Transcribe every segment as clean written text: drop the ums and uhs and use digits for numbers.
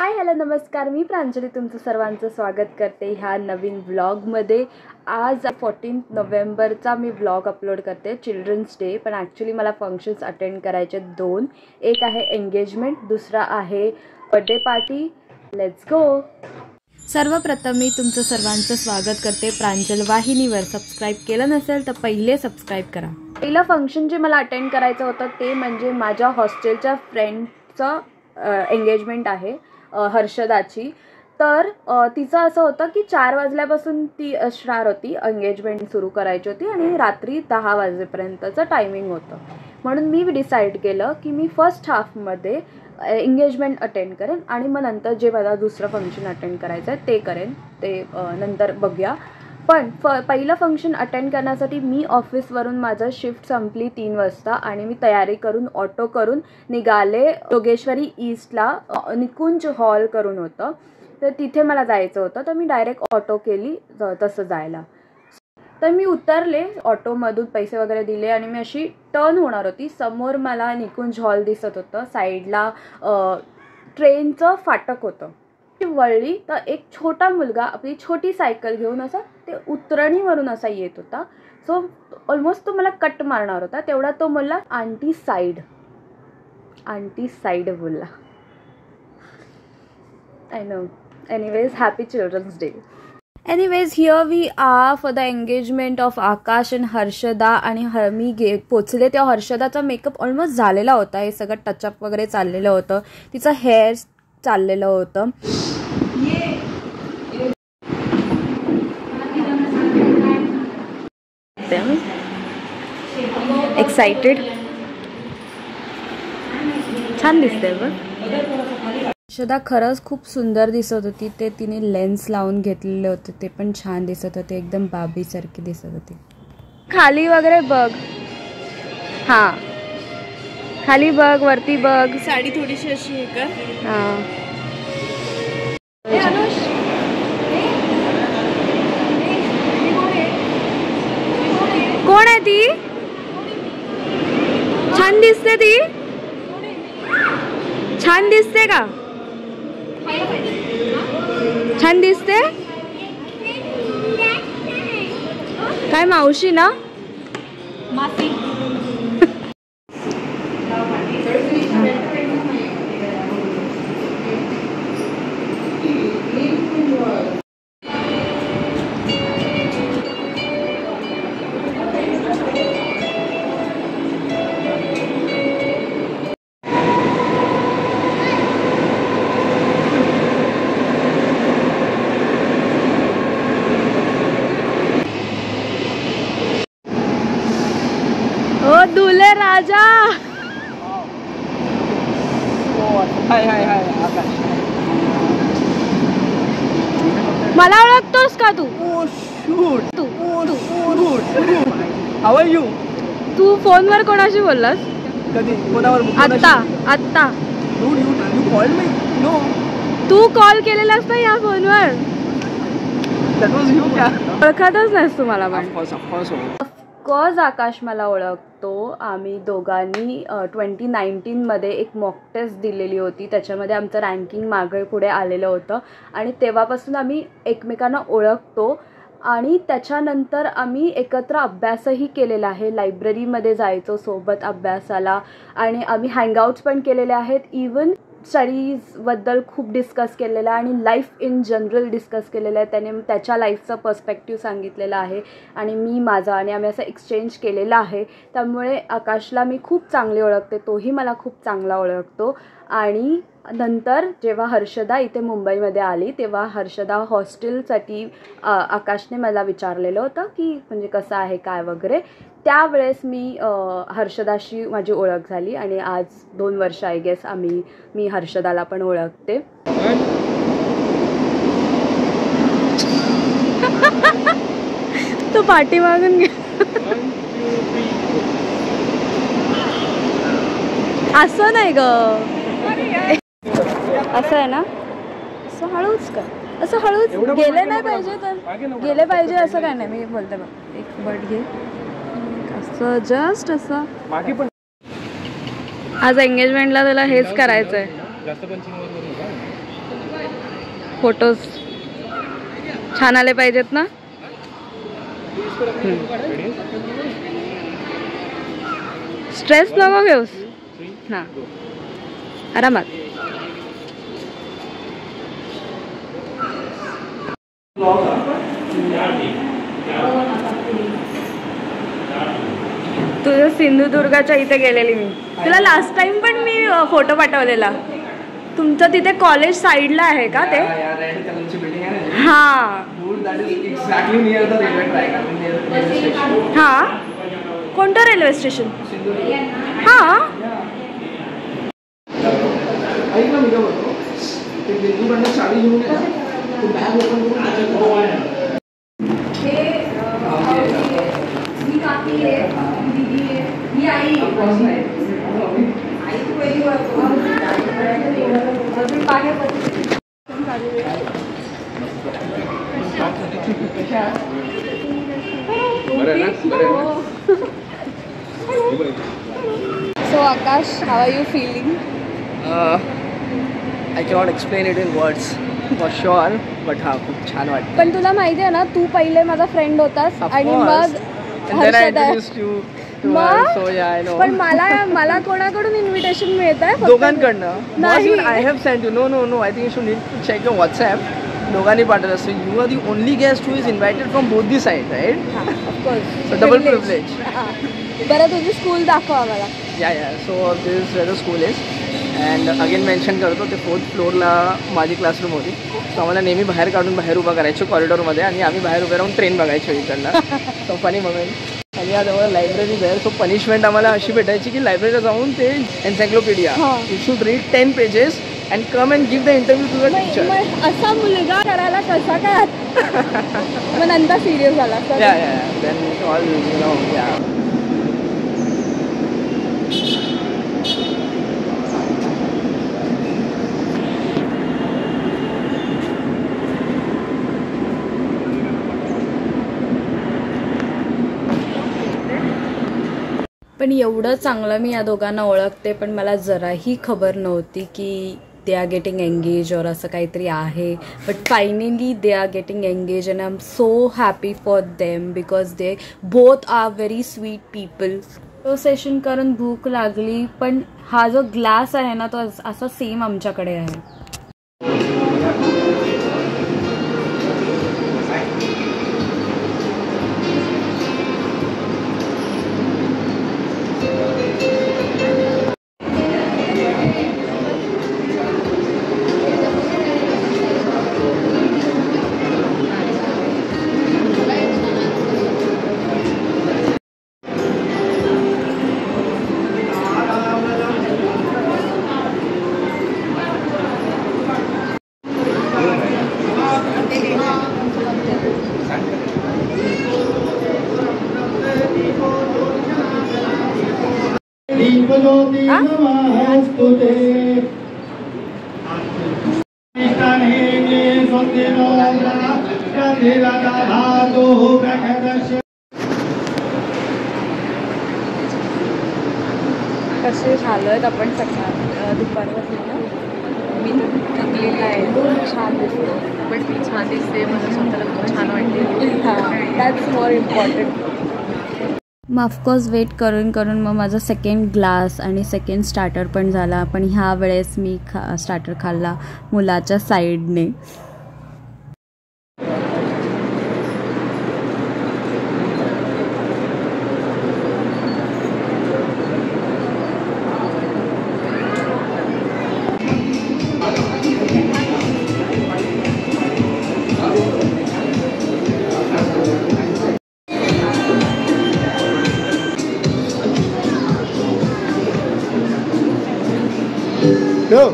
Hi hello नमस्कार, मी प्रांजली तुमचं सर्वांचं स्वागत करते ह्या नवीन व्लॉगमध्ये। आज 14 नोव्हेंबरचा मी व्लॉग अपलोड करते, चिल्ड्रन्स डे। पण ॲक्च्युली मला फंक्शन्स अटेंड करायचे दोन, एक आहे एंगेजमेंट, दुसरा आहे बर्थडे पार्टी। Let's go. सर्वप्रथम मी तुमचं सर्वांचं स्वागत करते प्रांजल वाहिनीवर। सबस्क्राईब केलं नसेल तर पहिले सबस्क्राईब करा। पहिलं फंक्शन जे मला अटेंड करायचं होतं ते म्हणजे माझ्या हॉस्टेलच्या फ्रेंडचं एंगेजमेंट आहे, हर्षदाची। तर तिचं असं होतं की 4 वाजल्यापासून ती असणार होती, एंगेजमेंट सुरू करायची होती आणि रात्री 10 वाजेपर्यंतचं टायमिंग होतं। म्हणून मी डिसाईड केलं की मी फर्स्ट हाफमध्ये एंगेजमेंट अटेंड करेन आणि मग नंतर जे मला दुसरं फंक्शन अटेंड करायचं आहे ते करेन, ते नंतर बघूया। पण पहिलं फंक्शन अटेंड करण्यासाठी मी ऑफिसवरून माझं शिफ्ट संपली 3 वाजता आणि मी तयारी करून ऑटो करून निघाले योगेश्वरी ईस्टला। निकुंज हॉल करून होतं, तर तिथे मला जायचं होतं, तर मी डायरेक्ट ऑटो केली तसं जायला। तर मी उतरले ऑटोमधून, पैसे वगैरे दिले आणि मी अशी टर्न होणार होती। समोर मला निकुंज हॉल दिसत होतं, साईडला ट्रेनचं फाटक होतं। वळली तर एक छोटा मुलगा आपली छोटी सायकल घेऊन असा ते उतरणीवरून असा येत होता। सो ऑलमोस्ट तो मला कट मारणार होता, तेवढा तो मला आंटी साईड बोलला। I know. Anyways, happy children's day. Anyways, here we are for the engagement of Akash and Harshada. आणि मी पोचले तेव्हा हर्षदाचा मेकअप ऑलमोस्ट झालेला होता, हे सगळं टचअप वगैरे चाललेलं होतं, तिचं हेअर चाललेलं होतं। एक्साइटेड, छान दिसते बघ। हर्षदा खरंच खूप सुंदर दिसत होती, ते तिने लेन्स लावून घेतलेले होते, ते पण छान दिसत होते, एकदम बाबी सारखी दिसत होती। खाली वगैरे बघ, हां खाली बघ, वरती बघ, साडी थोडीशी अशी आहे का? हां। कोण आहे ती? छान दिसते ती, छान दिसते का? छान दिसते काय? मावशी ना? मासी। ओ दुले राजा। हाय हाय हाय आकाश, मला ओळखतोस का तू? ओ शूट, तू हाऊ आर यू? तू फोनवर कोणाशी बोललास? कधी? कोणावर? आत्ता यू कॉल्ड मी? नो, तू कॉल केलेलास ना या फोनवर? दॅट वाज यू क्या? ओळखतच नाहीस तू मला? ऑफकोर्स आकाश मला ओळखतो। आम्ही दोघांनी 2019मध्ये एक मॉक टेस्ट दिलेली होती, त्याच्यामध्ये आमचं रँकिंग मागे पुढे आलेलं होतं आणि तेव्हापासून आम्ही एकमेकांना ओळखतो। आणि त्याच्यानंतर आम्ही एकत्र अभ्यासही केलेला आहे, लायब्ररीमध्ये जायचो सोबत अभ्यासाला आणि आम्ही हँगआउट्स पण केलेले आहेत। इवन स्टडीजबद्दल खूप डिस्कस केलेलं आहे आणि लाईफ इन जनरल डिस्कस केलेलं आहे। त्याने त्याच्या लाईफचं पर्स्पेक्टिव्ह सांगितलेलं आहे आणि मी माझा, आणि आम्ही असं एक्सचेंज केलेलं आहे। त्यामुळे आकाशला मी खूप चांगले ओळखते, तोही मला खूप चांगला ओळखतो। आणि नंतर जेव्हा हर्षदा इथे मुंबईमध्ये आली तेव्हा हर्षदा हॉस्टेलसाठी आकाशने मला विचारलेलं होतं की म्हणजे कसं आहे काय वगैरे, त्यावेळेस मी हर्षदाशी माझी ओळख झाली आणि आज 2 वर्ष आय गेस मी हर्षदाला पण ओळखते। तो पाठी मागून घे, असं नाही ग, असं आहे ना, असं हळूच का, असं हळूच गेले नाही पाहिजे, तर गेले पाहिजे असं काय नाही। मी बोलते बघ, एक बट घे असं, जस्ट असं। आज एंगेजमेंटला त्याला हेच करायचं आहे। फोटोज छान आले पाहिजेत ना. स्ट्रेस नको घेऊस ना, आरामात. तुझं सिंधुदुर्गाच्या इथे गेलेली मी. तुला लास्ट टाइम पण मी फोटो पाठवलेला. तुमचं तिथे कॉलेज साईडला आहे का ते? हां हां. कोणतं रेल्वे स्टेशन? हां So Akash, how are you feeling? I cannot explain it in words for sure, but हा खूप छान वाटतं. पण तुला माहिती आहे ना, तू पहिले माझा फ्रेंड होतास आणि मग पण मला कोणाकडून इन्व्हिटेशन मिळत आहे? दोघांकडनं. I have send you. No I think you should need to check your WhatsApp. दोघांनी पाठवलं. So you are the only guest who is invited from both the side, right? Of course. So double privilege. बरं तुझी school दाखव आम्हाला. Yeah so this where the school is. And again mention करतो ते 4th फ्लोअरला माझी क्लासरूम होती. So आम्हाला नेहमी बाहेर उभं करायचो कॉरिडॉरमध्ये आणि आम्ही बाहेर उभे राहून ट्रेन बघायचो इकडला. So funny moment. आणि याजवळ लायब्ररी आहे. सो पनिशमेंट आम्हाला अशी भेटायची की लायब्ररीला जाऊन ते encyclopedia you should read 10 pages and come and give the interview to the teacher. असा मुलगा करायला कसा काय मग नंतर सिरियस झाला? Then all you know. पण एवढं चांगलं मी या दोघांना ओळखते, पण मला जराही खबर नव्हती की दे आर गेटिंग एंगेज और असं काहीतरी आहे. But finally they are getting engage and I am so happy for them because they both are very sweet people. तो सेशन करून भूक लागली, पण हा जो ग्लास आहे ना तो असा सेम आमच्याकडे आहे. कसे झालं आपण सकाळ दुपारपासून मी थकलेली आहे. छान दिसते. पण ती छान दिसते. मला स्वतःला खूप छान वाटते. हां दॅट्स मोर इम्पॉर्टंट. मग ऑफकोर्स वेट करून मग माझा सेकंड ग्लास आणि सेकंड स्टार्टर पण झाला. पण ह्या वेळेस मी स्टार्टर खाल्ला मुलाच्या साईडने. Go.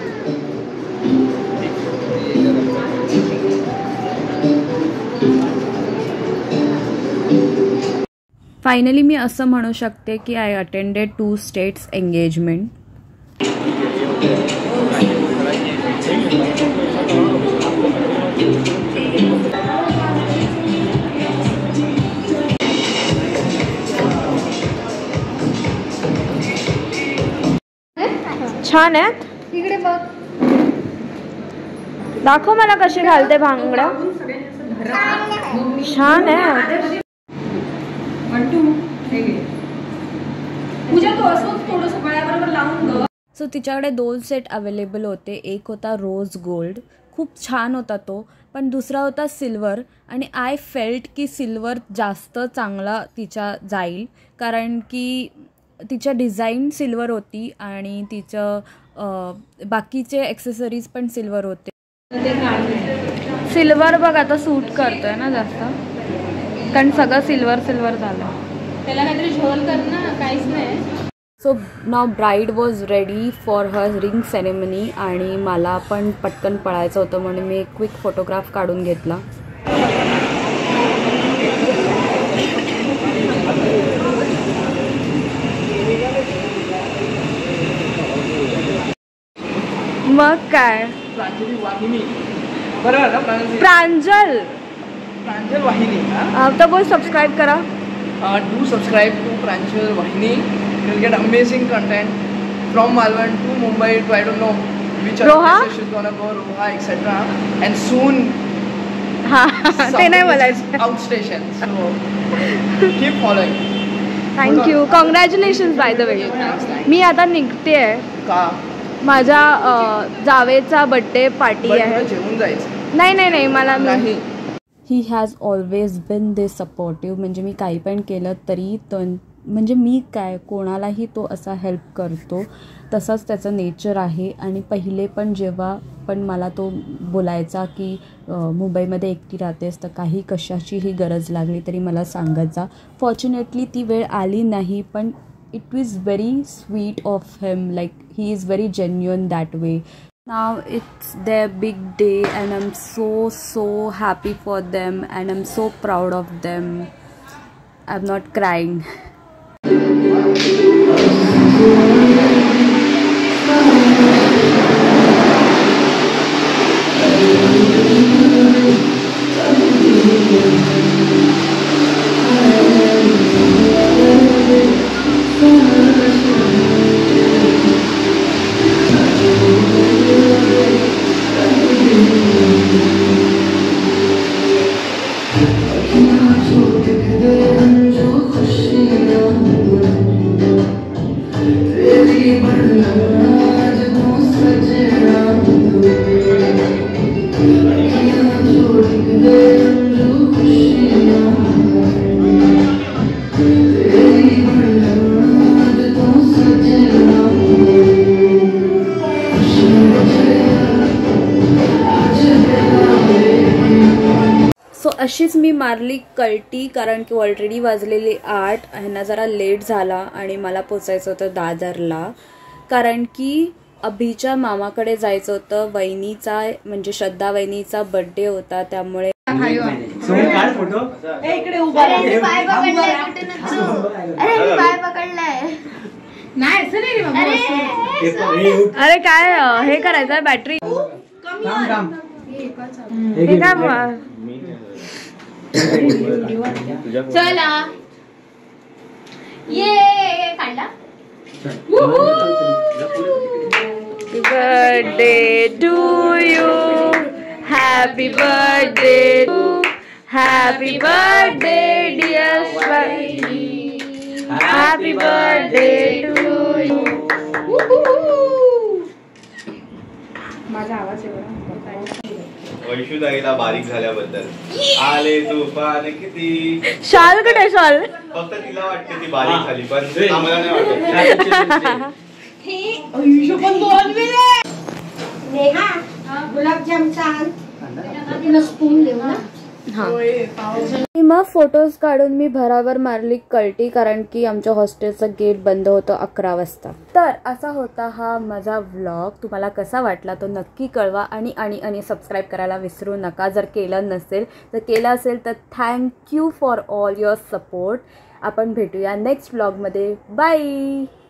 फायनली मी असं म्हणू शकते की आय अटेंडेड 2 states एंगेजमेंट. छान आहे. इकडे बघ. दाखव मला कशी घालते भांगड्या. छान आहे. सो तिच्याकडे 2 सेट अवेलेबल होते. एक होता रोज गोल्ड, खूप छान होता तो, पण दुसरा होता सिल्वर. आणि आय फेल्ट की सिल्वर जास्त चांगला तिच्या जाईल, कारण की तिच्या डिझाईन सिल्वर होती आणि तिचं बाकीचे ॲक्सेसरीज पण सिल्वर होते. सिल्वर बघ आता सूट करतोय ना जास्त, कारण सगळं सिल्वर सिल्वर झालं. त्याला काहीतरी झोल कर ना, काहीच नाही. So now bride was ready for her ring ceremony आणि मला पण पटकन पळायचं होतं म्हणून मी एक क्विक फोटोग्राफ काढून घेतला. मग काय प्रांजल वाहिनी. तर बोल सबस्क्राईब करा. Do subscribe to Pranjal Wahini. You'll get amazing content from Malvan to Mumbai to I don't know which other places she's gonna go, Roha, etc. And soon, ते नाही बोलायचं. outstation. So keep following. Thank you. Congratulations by the way. मी आता निघते आहे का माझ्या जावेचा birthday party आहे. जेवून जायचं. नाही मला नाही. He has always been this supportive. म्हणजे मी काही पण केलं तरी तो, म्हणजे मी काय कोणालाही तो असा हेल्प करतो, तसाच त्याचं नेचर आहे. आणि पहिले पण जेव्हा पण मला तो बोलायचा की मुंबईमध्ये एकटी राहतेस तर काही कशाचीही गरज लागली तरी मला सांगायचा. फॉर्च्युनेटली ती वेळ आली नाही, पण it was very sweet of him. Like he is very genuine that way. Now it's their big day and I'm so happy for them and I'm so proud of them. I'm not crying. अशीच मी मारली कल्टी, कारण की already वाजलेले 8. ह्यांना जरा late झाला आणि मला पोचायचं होतं दादरला, कारण की अभिच्या मामाकडे जायचं होतं. वहिनीचा म्हणजे श्रद्धा वहिनीचा बर्थडे होता, त्यामुळे अरे काय हे करायचं बॅटरी हे काय चला ये काढला. Birthday to you, happy birthday, happy birthday dear Swami, happy birthday to you. माझा आवाज एवढा वैशुदाईला बारीक झाल्याबद्दल आले तुफान किती. शाल कुठे शाल? फक्त तिला वाटते ती बारीक झाली, पण आम्हाला नाही वाटत. गुलाबजाम छान. स्पून देऊ ना. मग फोटोज काढून मी भराभर मारली कल्टी, कारण की आमच्या हॉस्टेलचं गेट बंद होतं 11 वाजता. तर असा होता हा माझा व्लॉग. तुम्हाला कसा वाटला तो नक्की कळवा आणि सबस्क्राईब करायला विसरू नका. जर केलं नसेल तर केलं असेल तर thank you for all your support. आपण भेटूया नेक्स्ट व्लॉगमध्ये. बाय.